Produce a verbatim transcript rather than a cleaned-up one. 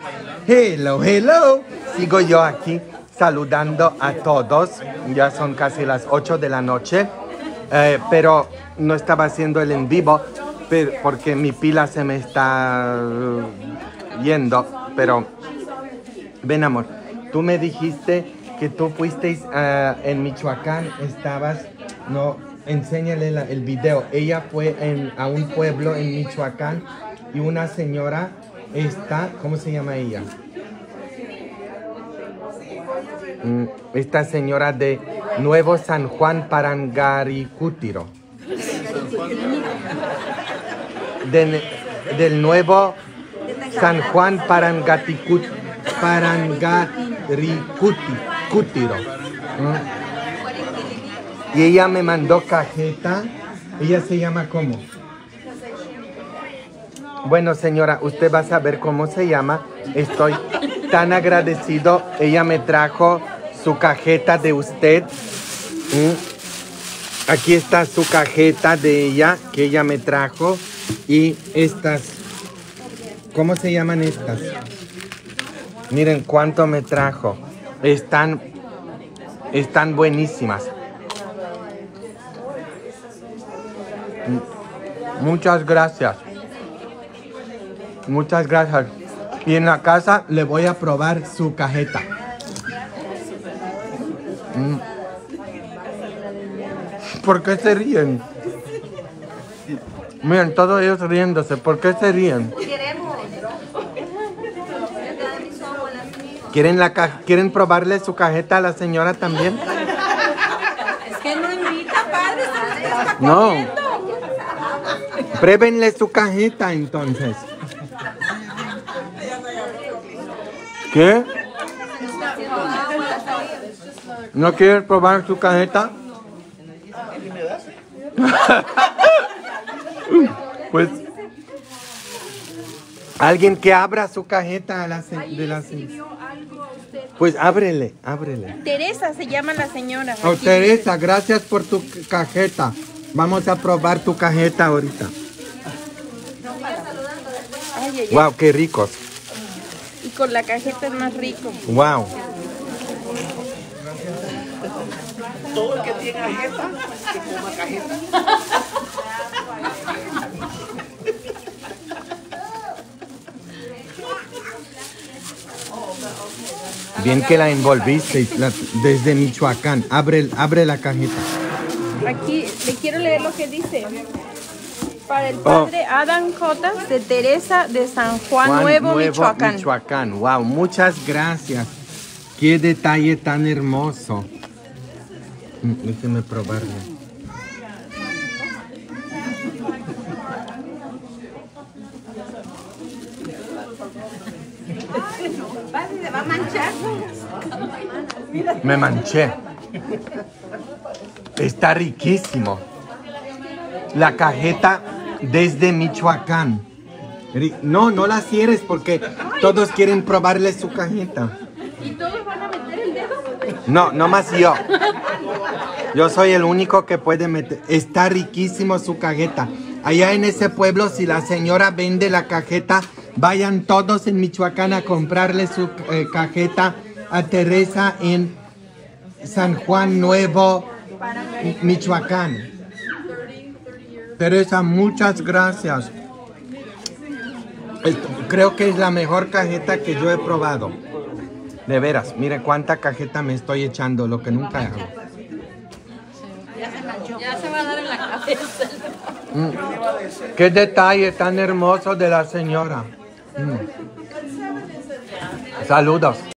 Hello, hello. Sigo yo aquí saludando a todos. Ya son casi las ocho de la noche. Eh, pero no estaba haciendo el en vivo pero, porque mi pila se me está yendo. Pero, ven amor, tú me dijiste que tú fuiste uh, en Michoacán, estabas, no, enséñale la, el video. Ella fue en, a un pueblo en Michoacán y una señora está, ¿cómo se llama ella? Esta señora de Nuevo San Juan Parangaricútiro. De, del Nuevo San Juan Parangaticútiro. Parangaricútiro. Y ella me mandó cajeta. Ella se llama ¿cómo? Bueno, señora, usted va a saber cómo se llama. Estoy tan agradecido. Ella me trajo su cajeta de usted. Aquí está su cajeta de ella, que ella me trajo. Y estas, ¿cómo se llaman estas? Miren cuánto me trajo. Están, están buenísimas. Muchas gracias. Muchas gracias. Y en la casa le voy a probar su cajeta. Mm. ¿Por qué se ríen? Miren, todos ellos riéndose. ¿Por qué se ríen? ¿Quieren, la ca ¿Quieren probarle su cajeta a la señora también? Es que no invita, padre. Está no. Pruébenle su cajeta entonces. ¿Qué? ¿No quieres probar su cajeta? Pues alguien que abra su cajeta a la de la pues ábrele, ábrele. Teresa se llama la señora. Oh, Teresa, gracias por tu cajeta. Vamos a probar tu cajeta ahorita. Ay, ay, wow, qué ricos. Y con la cajeta es más rico. Wow. Todo el que tiene cajeta, que coma cajeta. Bien que la envolvisteis la, desde Michoacán. Abre, abre la cajeta. Aquí le quiero leer lo que dice. Para el padre oh. Adam J. de Teresa de San Juan, Juan Nuevo, Nuevo Michoacán. Michoacán. Wow, muchas gracias. Qué detalle tan hermoso. Déjeme probarlo. ¿Se va a manchar? Me manché. Está riquísimo. La cajeta desde Michoacán. No, no la cierres porque todos quieren probarle su cajeta. ¿Y todos van a meter el dedo? No, nomás yo. Yo soy el único que puede meter. Está riquísimo su cajeta. Allá en ese pueblo, si la señora vende la cajeta, vayan todos en Michoacán a comprarle su eh, cajeta a Teresa en San Juan Nuevo, Michoacán. Teresa, muchas gracias. Creo que es la mejor cajeta que yo he probado. De veras, mire cuánta cajeta me estoy echando, lo que nunca hago. Ya se manchó. Ya se va a dar en la cabeza. Mm. Qué detalle tan hermoso de la señora. Mm. Saludos.